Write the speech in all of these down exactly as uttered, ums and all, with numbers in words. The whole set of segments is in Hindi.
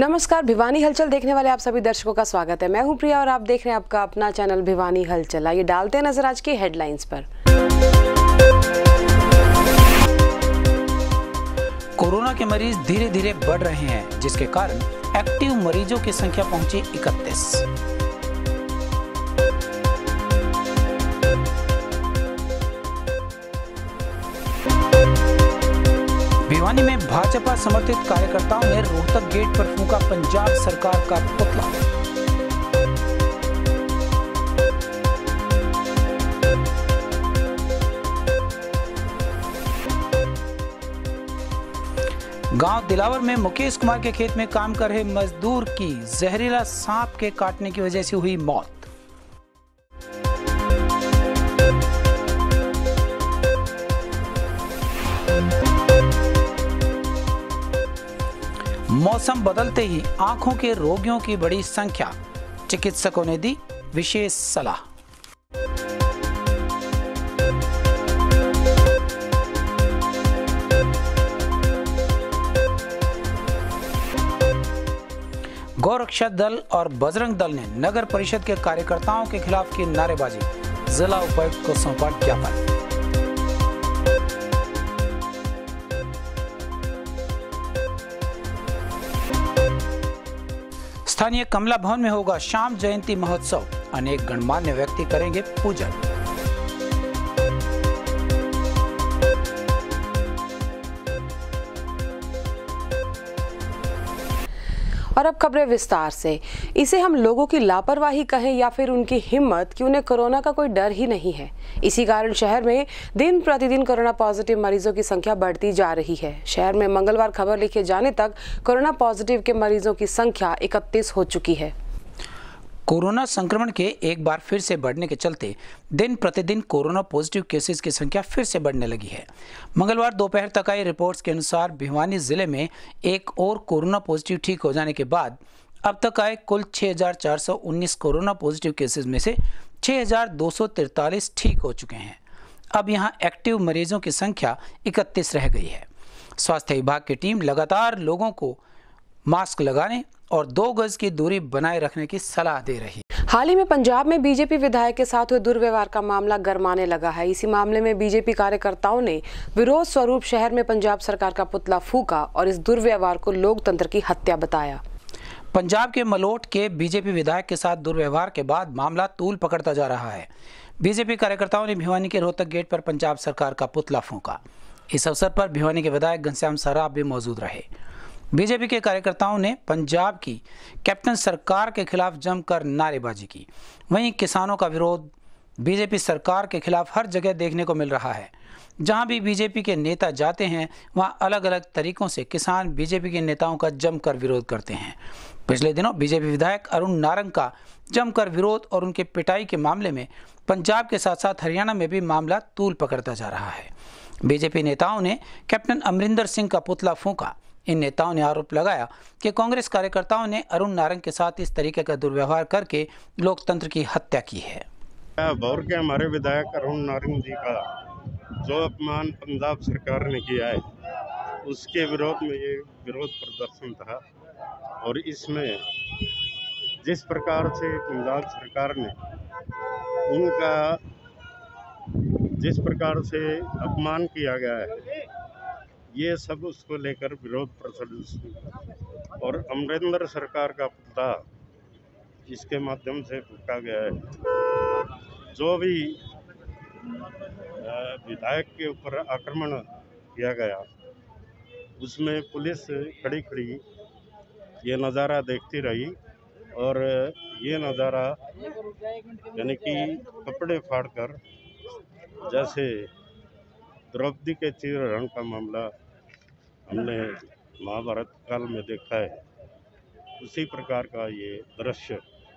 नमस्कार, भिवानी हलचल देखने वाले आप सभी दर्शकों का स्वागत है। मैं हूं प्रिया और आप देख रहे हैं आपका अपना चैनल भिवानी हलचल। आइए डालते हैं नजर आज की हेडलाइंस पर। कोरोना के मरीज धीरे धीरे बढ़ रहे हैं, जिसके कारण एक्टिव मरीजों की संख्या पहुंची इकतीस। भिवानी में भाजपा समर्थित कार्यकर्ताओं ने रोहतक गेट पर फूंका पंजाब सरकार का पुतला। गांव दिलावर में मुकेश कुमार के खेत में काम कर रहे मजदूर की जहरीला सांप के काटने की वजह से हुई मौत। मौसम बदलते ही आंखों के रोगियों की बड़ी संख्या, चिकित्सकों ने दी विशेष सलाह। गौरक्षा दल और बजरंग दल ने नगर परिषद के कार्यकर्ताओं के खिलाफ की नारेबाजी, जिला उपायुक्त को सौंपा ज्ञापन। स्थानीय कमला भवन में होगा श्याम जयंती महोत्सव, अनेक गणमान्य व्यक्ति करेंगे पूजन। और अब खबरें विस्तार से। इसे हम लोगों की लापरवाही कहें या फिर उनकी हिम्मत कि उन्हें कोरोना का कोई डर ही नहीं है। इसी कारण शहर में दिन प्रतिदिन कोरोना पॉजिटिव मरीजों की संख्या बढ़ती जा रही है। शहर में मंगलवार खबर लिखे जाने तक कोरोना पॉजिटिव के मरीजों की संख्या इकतीस हो चुकी है। कोरोना संक्रमण के एक बार फिर से बढ़ने के चलते दिन प्रतिदिन कोरोना पॉजिटिव केसेस की संख्या फिर से बढ़ने लगी है। मंगलवार दोपहर तक आई रिपोर्ट्स के अनुसार भिवानी जिले में एक और कोरोना पॉजिटिव ठीक हो जाने के बाद अब तक आए कुल छह हजार चार सौ उन्नीस कोरोना पॉजिटिव केसेस में से छह हजार दो सौ तिरतालीस ठीक हो चुके हैं। अब यहां एक्टिव मरीजों की संख्या इकतीस रह गई है। स्वास्थ्य विभाग की टीम लगातार लोगों को मास्क लगाने और दो गज की दूरी बनाए रखने की सलाह दे रही है। हाल ही में पंजाब में बीजेपी विधायक के साथ हुए दुर्व्यवहार का मामला गरमाने लगा है। इसी मामले में बीजेपी कार्यकर्ताओं ने विरोध स्वरूप शहर में पंजाब सरकार का पुतला फूंका और इस दुर्व्यवहार को लोकतंत्र की हत्या बताया। पंजाब के मलोट के बीजेपी विधायक के साथ दुर्व्यवहार के बाद मामला तूल पकड़ता जा रहा है। बीजेपी कार्यकर्ताओं ने भिवानी के रोहतक गेट पर पंजाब सरकार का पुतला फूंका। इस अवसर पर भिवानी के विधायक घनश्याम सराफ भी मौजूद रहे। बीजेपी के कार्यकर्ताओं ने पंजाब की कैप्टन सरकार के खिलाफ जमकर नारेबाजी की। वहीं किसानों का विरोध बीजेपी सरकार के खिलाफ हर जगह देखने को मिल रहा है। जहां भी बीजेपी के नेता जाते हैं वहां अलग अलग तरीकों से किसान बीजेपी के नेताओं का जमकर विरोध करते हैं। पिछले दिनों बीजेपी विधायक अरुण नारंग का जमकर विरोध और उनके पिटाई के मामले में पंजाब के साथ साथ हरियाणा में भी मामला तूल पकड़ता जा रहा है। बीजेपी नेताओं ने कैप्टन अमरिंदर सिंह का पुतला फूंका। इन नेताओं ने आरोप लगाया कि कांग्रेस कार्यकर्ताओं ने अरुण नारंग के साथ इस तरीके का दुर्व्यवहार करके लोकतंत्र की हत्या की है। भौर के हमारे विधायक अरुण नारंग जी का जो अपमान पंजाब सरकार ने किया है, उसके विरोध में ये विरोध प्रदर्शन था। और इसमें जिस प्रकार से पंजाब सरकार ने उनका जिस प्रकार से अपमान किया गया है, ये सब उसको लेकर विरोध प्रदर्शन और अमरिंदर सरकार का पुतला इसके माध्यम से फूंका गया है। जो भी विधायक के ऊपर आक्रमण किया गया, उसमें पुलिस खड़ी खड़ी ये नज़ारा देखती रही और ये नज़ारा यानी कि कपड़े फाड़कर, जैसे द्रौपदी के चीरहरण का मामला हमने महाभारत काल में देखा है, उसी प्रकार का ये दृश्य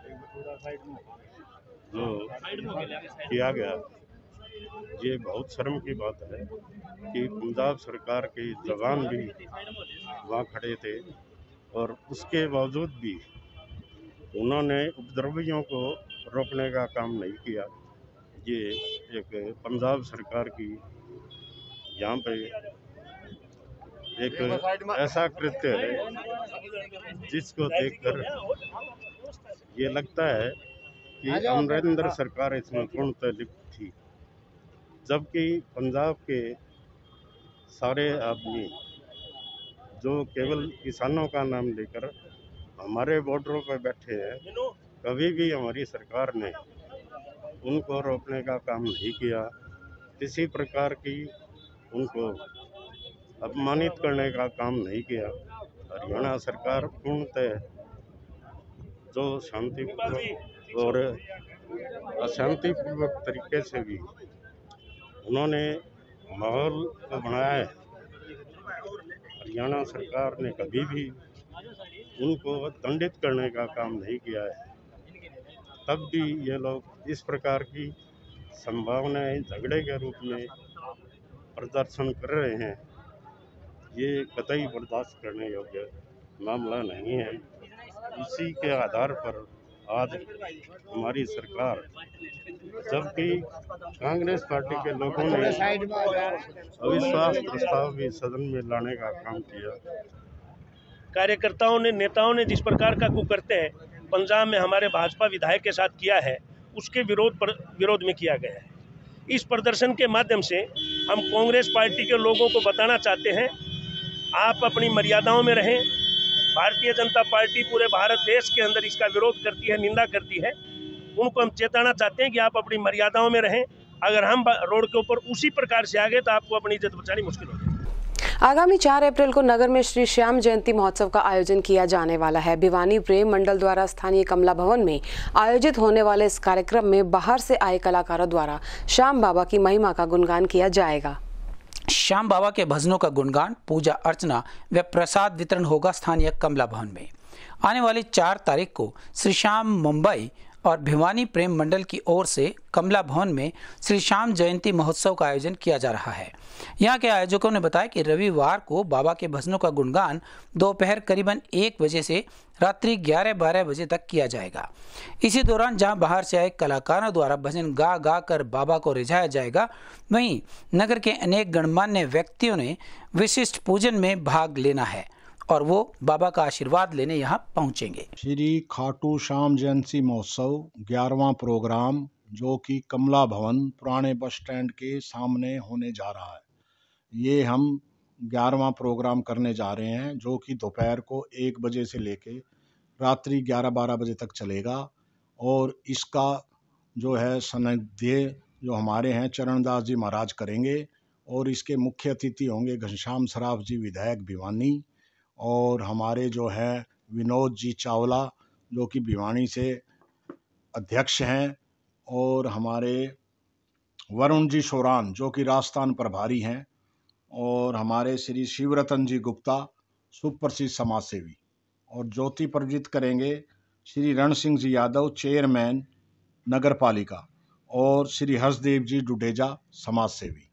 जो किया गया, ये बहुत शर्म की बात है कि पंजाब सरकार के जवान भी वहाँ खड़े थे और उसके बावजूद भी उन्होंने उपद्रवियों को रोकने का काम नहीं किया। ये एक पंजाब सरकार की यहाँ पे एक ऐसा कृत्य है जिसको देखकर ये लगता है कि अमरिंदर सरकार इसमें पूर्णतः लिप्त थी, जबकि पंजाब के सारे आदमी जो केवल किसानों का नाम लेकर हमारे बॉर्डरों पर बैठे हैं, कभी भी हमारी सरकार ने उनको रोकने का काम नहीं किया, किसी प्रकार की उनको अपमानित करने का काम नहीं किया। हरियाणा सरकार पूर्णतः जो शांतिपूर्वक और अशांतिपूर्वक तरीके से भी उन्होंने माहौल को बनाया है, हरियाणा सरकार ने कभी भी उनको दंडित करने का काम नहीं किया है। तब भी ये लोग इस प्रकार की संभावनाएं झगड़े के रूप में प्रदर्शन कर रहे हैं, ये कतई बर्दाश्त करने योग्य मामला नहीं है। इसी के आधार पर आज हमारी सरकार, जबकि कांग्रेस पार्टी के लोगों ने अविश्वास प्रस्ताव भी सदन में लाने का काम किया, कार्यकर्ताओं ने, नेताओं ने जिस प्रकार का कुकर्त्य है पंजाब में हमारे भाजपा विधायक के साथ किया है, उसके विरोध पर विरोध में किया गया है। इस प्रदर्शन के माध्यम से हम कांग्रेस पार्टी के लोगों को बताना चाहते हैं, आप अपनी मर्यादाओं में रहें। भारतीय जनता पार्टी पूरे भारत देश के अंदर इसका विरोध करती है, निंदा करती है। उनको हम चेताना चाहते हैं कि आप अपनी मर्यादाओं में रहें। अगर हम रोड के ऊपर उसी प्रकार से आगे तो आपको अपनी इज्जत बचानी मुश्किल होगी। आगामी चार अप्रैल को नगर में श्री श्याम जयंती महोत्सव का आयोजन किया जाने वाला है। भिवानी प्रेम मंडल द्वारा स्थानीय कमला भवन में आयोजित होने वाले इस कार्यक्रम में बाहर से आए कलाकारों द्वारा श्याम बाबा की महिमा का गुणगान किया जाएगा। श्याम बाबा के भजनों का गुणगान, पूजा अर्चना व प्रसाद वितरण होगा स्थानीय कमला भवन में। आने वाली चार तारीख को श्री श्याम मुंबई और भिवानी प्रेम मंडल की ओर से कमला भवन में श्री श्याम जयंती महोत्सव का आयोजन किया जा रहा है। यहाँ के आयोजकों ने बताया कि रविवार को बाबा के भजनों का गुणगान दोपहर करीबन एक बजे से रात्रि ग्यारह बारह बजे तक किया जाएगा। इसी दौरान जहां बाहर से आए कलाकारों द्वारा भजन गा गा कर बाबा को रिझाया जाएगा, वहीं नगर के अनेक गणमान्य व्यक्तियों ने विशिष्ट पूजन में भाग लेना है और वो बाबा का आशीर्वाद लेने यहाँ पहुँचेंगे। श्री खाटू श्याम जयंती महोत्सव ग्यारहवां प्रोग्राम जो कि कमला भवन पुराने बस स्टैंड के सामने होने जा रहा है। ये हम ग्यारहवां प्रोग्राम करने जा रहे हैं, जो कि दोपहर को एक बजे से लेके रात्रि ग्यारह बारह बजे तक चलेगा। और इसका जो है सानिध्य जो हमारे हैं चरणदास जी महाराज करेंगे और इसके मुख्य अतिथि होंगे घनश्याम सराफ जी विधायक भिवानी, और हमारे जो है विनोद जी चावला जो कि भिवानी से अध्यक्ष हैं, और हमारे वरुण जी शोरान जो कि राजस्थान प्रभारी हैं, और हमारे श्री शिवरतन जी गुप्ता सुप्रसिद्ध समाज सेवी, और ज्योति प्रज्वलित करेंगे श्री रण सिंह जी यादव चेयरमैन नगर पालिका, और श्री हर्षदेव जी डुडेजा समाज सेवी।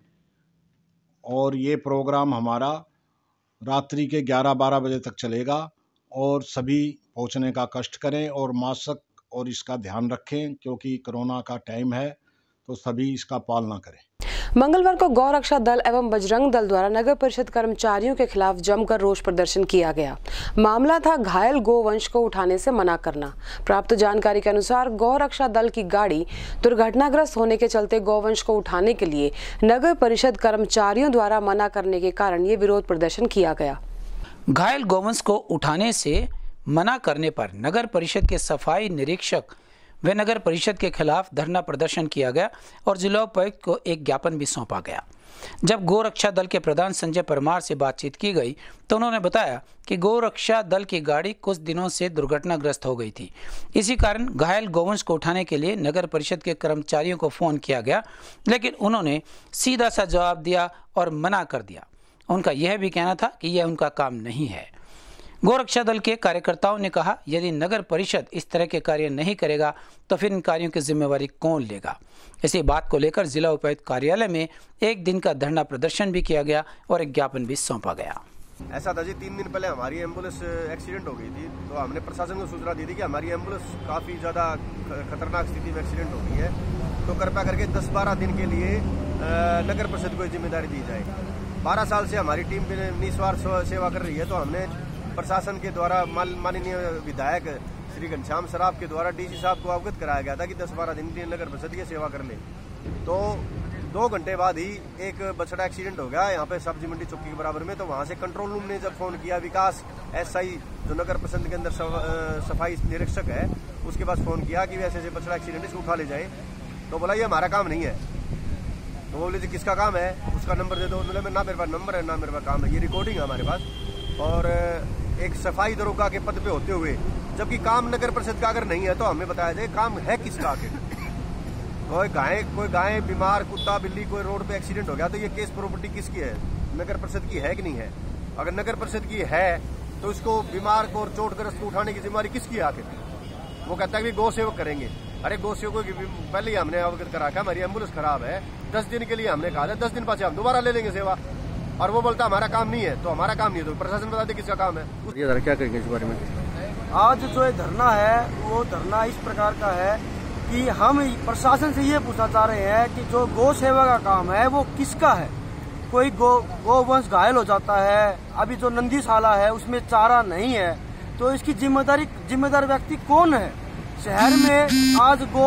और ये प्रोग्राम हमारा रात्रि के ग्यारह बारह बजे तक चलेगा, और सभी पहुंचने का कष्ट करें और मास्क और इसका ध्यान रखें, क्योंकि कोरोना का टाइम है, तो सभी इसका पालना करें। मंगलवार को गौ रक्षा दल एवं बजरंग दल द्वारा नगर परिषद कर्मचारियों के खिलाफ जमकर रोष प्रदर्शन किया गया। मामला था घायल गोवंश को उठाने से मना करना। प्राप्त जानकारी के अनुसार गौ रक्षा दल की गाड़ी दुर्घटनाग्रस्त होने के चलते गोवंश को उठाने के लिए नगर परिषद कर्मचारियों द्वारा मना करने के कारण ये विरोध प्रदर्शन किया गया। घायल गोवंश को उठाने से मना करने पर नगर परिषद के सफाई निरीक्षक व नगर परिषद के खिलाफ धरना प्रदर्शन किया गया और जिला उपायुक्त को एक ज्ञापन भी सौंपा गया। जब गौ रक्षा दल के प्रधान संजय परमार से बातचीत की गई तो उन्होंने बताया कि गौ रक्षा दल की गाड़ी कुछ दिनों से दुर्घटनाग्रस्त हो गई थी। इसी कारण घायल गोवंश को उठाने के लिए नगर परिषद के कर्मचारियों को फोन किया गया, लेकिन उन्होंने सीधा सा जवाब दिया और मना कर दिया। उनका यह भी कहना था कि यह उनका काम नहीं है। गोरक्षा दल के कार्यकर्ताओं ने कहा, यदि नगर परिषद इस तरह के कार्य नहीं करेगा तो फिर इन कार्यों की जिम्मेवारी कौन लेगा। इसी बात को लेकर जिला उपायुक्त कार्यालय में एक दिन का धरना प्रदर्शन भी किया गया और एक ज्ञापन भी सौंपा गया। ऐसा था जी, तीन दिन पहले हमारी एम्बुलेंस एक्सीडेंट हो गई थी, तो हमने प्रशासन को सूचना दी थी कि हमारी एम्बुलेंस काफ़ी ज़्यादा खतरनाक स्थिति में एक्सीडेंट हो गई है, तो कृपया करके दस बारह दिन के लिए नगर परिषद को जिम्मेदारी दी जाए। बारह साल से हमारी टीम भी निस्वार्थ सेवा कर रही है। तो हमने प्रशासन के द्वारा माननीय विधायक श्री घनश्याम सराफ के द्वारा डीसी साहब को अवगत कराया गया था कि दस बारह दिन की नगर परिषद की सेवा कर ले। तो दो घंटे बाद ही एक बछड़ा एक्सीडेंट हो गया यहाँ पे सब्जी मंडी चौकी के बराबर में। तो वहाँ से कंट्रोल रूम ने जब फोन किया, विकास एसआई जो नगर परिषद के अंदर सफाई निरीक्षक है, उसके पास फोन किया कि वैसे ऐसे बछड़ा एक्सीडेंट इसको उठा ले जाए। तो बोला ये हमारा काम नहीं है। तो बोले जी किसका काम है, उसका नंबर दे दो। बोले ना मेरे पास नंबर है ना मेरे पास काम है, ये रिकॉर्डिंग है हमारे पास। और एक सफाई दरोगा के पद पे होते हुए जबकि काम नगर परिषद का अगर नहीं है तो हमें बताया जाए काम है किसका आखिर। कोई गाय कोई गाय बीमार, कुत्ता बिल्ली कोई रोड पे एक्सीडेंट हो गया तो ये केस प्रॉपर्टी किसकी है, नगर परिषद की है कि नहीं है। अगर नगर परिषद की है तो इसको बीमार को और चोटग्रस्त को उठाने की जिम्मेदारी किसकी है आखिर। वो कहता है कि गौ सेवक करेंगे। अरे गौ सेवकों की पहले ही हमने अवगत करा था, हमारी एम्बुलेंस खराब है, दस दिन के लिए हमने कहा था, दस दिन बाद हम दोबारा ले लेंगे सेवा। और वो बोलता हमारा काम नहीं है। तो हमारा काम नहीं है तो प्रशासन बता दे किसका काम है। ये क्या करेंगे इस बारे में? आज जो धरना है वो धरना इस प्रकार का है कि हम प्रशासन से ये पूछना चाह रहे हैं कि जो गौ सेवा का काम है वो किसका है। कोई गौ गौवंश घायल हो जाता है, अभी जो नंदीशाला है उसमें चारा नहीं है, तो इसकी जिम्मेदारी जिम्मेदार व्यक्ति कौन है। शहर में आज गौ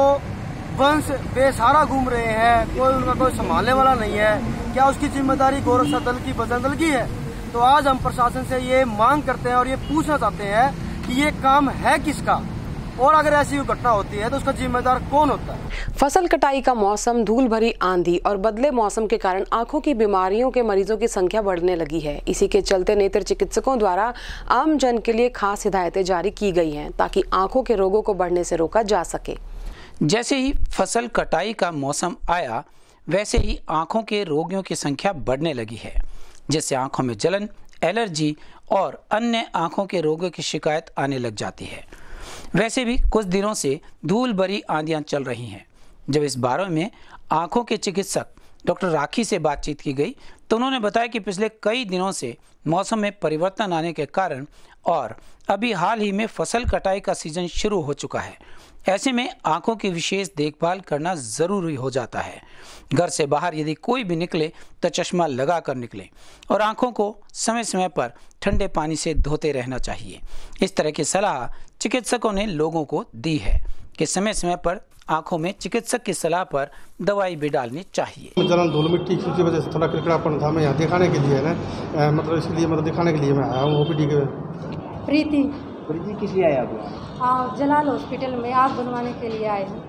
वंश बेसहारा घूम रहे हैं, कोई उनका कोई संभालने वाला नहीं है। क्या उसकी जिम्मेदारी गोरक्षा दल की, बजरंग दल की है? तो आज हम प्रशासन से ये मांग करते हैं और ये पूछना चाहते हैं कि ये काम है किसका, और अगर ऐसी घटना होती है तो उसका जिम्मेदार कौन होता है। फसल कटाई का मौसम, धूल भरी आंधी और बदले मौसम के कारण आंखों की बीमारियों के मरीजों की संख्या बढ़ने लगी है। इसी के चलते नेत्र चिकित्सकों द्वारा आम जन के लिए खास हिदायतें जारी की गई हैं ताकि आंखों के रोगों को बढ़ने से रोका जा सके। जैसे ही फसल कटाई का मौसम आया वैसे ही आंखों के रोगियों की संख्या बढ़ने लगी है, जिससे आंखों में जलन, एलर्जी और अन्य आंखों के रोगों की शिकायत आने लग जाती है। वैसे भी कुछ दिनों से धूल भरी आंधियां चल रही हैं। जब इस बारे में आंखों के चिकित्सक डॉक्टर राखी से बातचीत की गई तो उन्होंने बताया कि पिछले कई दिनों से मौसम में परिवर्तन आने के कारण और अभी हाल ही में फसल कटाई का सीजन शुरू हो चुका है। ऐसे में आंखों की विशेष देखभाल करना जरूरी हो जाता है। घर से बाहर यदि कोई भी निकले तो चश्मा लगा कर निकले और आंखों को समय समय पर ठंडे पानी से धोते रहना चाहिए। इस तरह की सलाह चिकित्सकों ने लोगों को दी है कि समय समय पर आंखों में चिकित्सक की सलाह पर दवाई भी डालनी चाहिए। जलन धूल मिट्टी की वजह से थोड़ा किड़किड़ापन था, मैं यहाँ दिखाने के लिए ना मतलब इसलिए मतलब दिखाने के लिए मैं आया हूँ ओपीडी के। प्रीति प्रीति किस लिए आया आप? हाँ, जलाल हॉस्पिटल में आँख बनवाने के लिए आए हैं।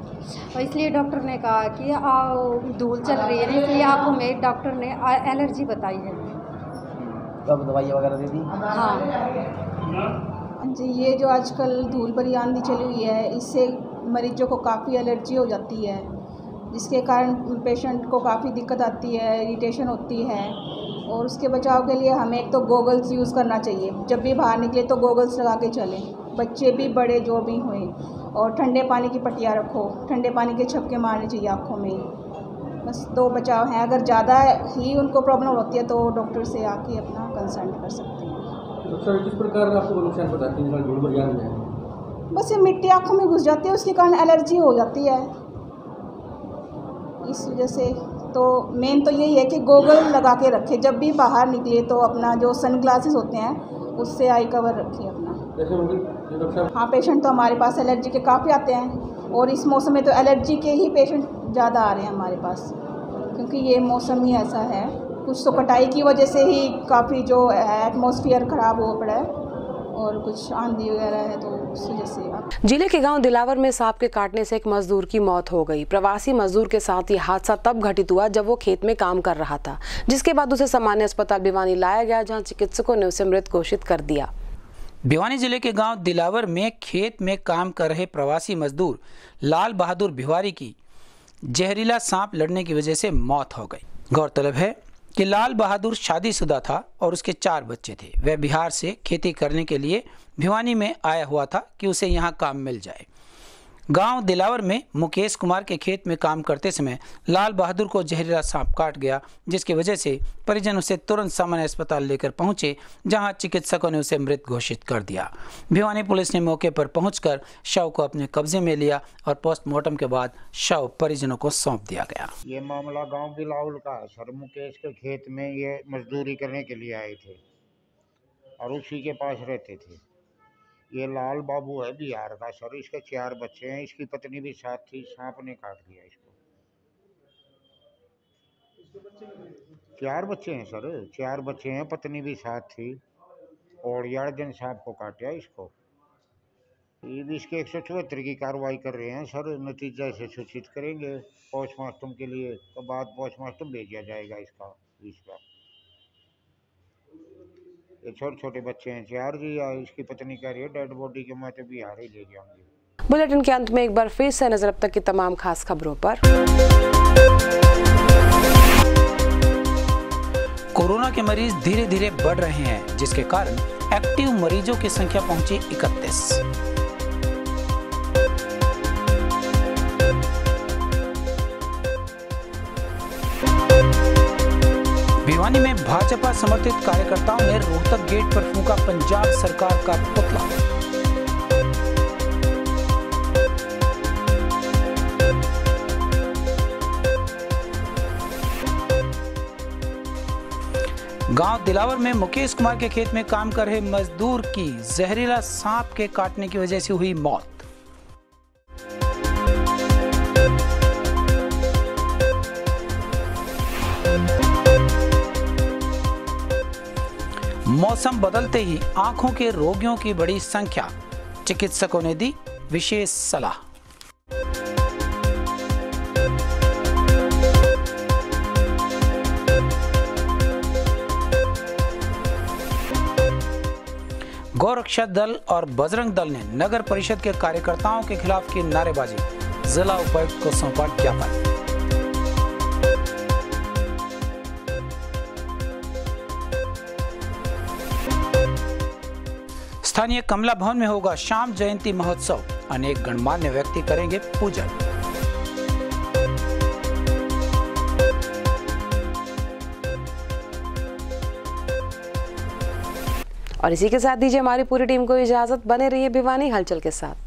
और इसलिए डॉक्टर ने कहा कि धूल चल रही है, इसलिए आँखों में डॉक्टर ने एलर्जी बताई है। अब दवाई वगैरह दे दी? हाँ जी, ये जो आजकल धूल भरी आंधी चली हुई है इससे मरीजों को काफ़ी एलर्जी हो जाती है, जिसके कारण पेशेंट को काफ़ी दिक्कत आती है, इरिटेशन होती है। और उसके बचाव के लिए हमें एक तो गोगल्स यूज़ करना चाहिए, जब भी बाहर निकले तो गोगल्स लगा के चलें, बच्चे भी बड़े जो भी हुए। और ठंडे पानी की पट्टियाँ रखो, ठंडे पानी के छपके मारने चाहिए आँखों में। बस दो बचाव हैं। अगर ज़्यादा ही उनको प्रॉब्लम होती है तो डॉक्टर से आके अपना कंसल्ट कर सकते हैं। डॉक्टर किस प्रकार आपको नुकसान बताते हैं धूल भरी आंधी में? बस ये मिट्टी आँखों में घुस जाती है, उसके कारण एलर्जी हो जाती है इस वजह से। तो मेन तो यही है कि गोगल लगा के रखें, जब भी बाहर निकले तो अपना जो सन ग्लासेस होते हैं उससे आई कवर रखिए अपना। हाँ, पेशेंट तो हमारे पास एलर्जी के काफ़ी आते हैं और इस मौसम में तो एलर्जी के ही पेशेंट ज़्यादा आ रहे हैं हमारे पास, क्योंकि ये मौसम ही ऐसा है। कुछ तो कटाई की वजह से ही काफ़ी जो एटमॉस्फेयर ख़राब हो पड़ा है और कुछ आंधी वगैरह है तो उस वजह से। जिले के गांव दिलावर में सांप के काटने से एक मजदूर की मौत हो गई। प्रवासी मजदूर के साथ ये हादसा तब घटित हुआ जब वो खेत में काम कर रहा था, जिसके बाद उसे सामान्य अस्पताल भिवानी लाया गया, जहां चिकित्सकों ने उसे मृत घोषित कर दिया। भिवानी जिले के गांव दिलावर में खेत में काम कर रहे प्रवासी मजदूर लाल बहादुर भिवारी की जहरीला सांप लड़ने की वजह से मौत हो गई। गौरतलब है कि लाल बहादुर शादीशुदा था और उसके चार बच्चे थे। वह बिहार से खेती करने के लिए भिवानी में आया हुआ था कि उसे यहाँ काम मिल जाए। गांव दिलावर में मुकेश कुमार के खेत में काम करते समय लाल बहादुर को जहरीला सांप काट गया, जिसकी वजह से परिजन उसे तुरंत सामान्य अस्पताल लेकर पहुंचे, जहां चिकित्सकों ने उसे मृत घोषित कर दिया। भिवानी पुलिस ने मौके पर पहुंचकर शव को अपने कब्जे में लिया और पोस्टमार्टम के बाद शव परिजनों को सौंप दिया गया। ये मामला गाँव दिलावर का है सर। मुकेश के खेत में ये मजदूरी करने के लिए आए थे और उसी के पास रहते थे। ये लाल बाबू है बिहार का सर। इसके चार बच्चे हैं, इसकी पत्नी भी साथ थी। सांप ने काट दिया इसको। चार बच्चे हैं सर, चार बच्चे हैं, पत्नी भी साथ थी और यार दिन सांप को काटा इसको। ये भी इसके एक सौ चौहत्तर की कार्रवाई कर रहे हैं सर। नतीजा से सूचित करेंगे पोस्टमार्टम के लिए, तो बाद पोस्टमार्टम भेजा जाएगा इसका। इसका ये छोटे छोटे बच्चे हैं चार जी। या इसकी पत्नी कह रही है डेड बॉडी के माथे बिहार ही ले जाऊंगी। बुलेटिन के अंत में एक बार फिर से नजर अब तक की तमाम खास खबरों पर। कोरोना के मरीज धीरे धीरे बढ़ रहे हैं, जिसके कारण एक्टिव मरीजों की संख्या पहुंची इकतीस। भिवानी में भाजपा समर्थित कार्यकर्ताओं ने रोहतक गेट पर फूंका पंजाब सरकार का पुतला। गांव दिलावर में मुकेश कुमार के खेत में काम कर रहे मजदूर की जहरीला सांप के काटने की वजह से हुई मौत। मौसम बदलते ही आंखों के रोगियों की बड़ी संख्या, चिकित्सकों ने दी विशेष सलाह। गौरक्षा दल और बजरंग दल ने नगर परिषद के कार्यकर्ताओं के खिलाफ की नारेबाजी, जिला उपायुक्त को सौंपा ज्ञापन। स्थानीय कमला भवन में होगा शाम जयंती महोत्सव, अनेक गणमान्य व्यक्ति करेंगे पूजन। और इसी के साथ दीजिए हमारी पूरी टीम को इजाजत। बने रहिए भिवानी हलचल के साथ।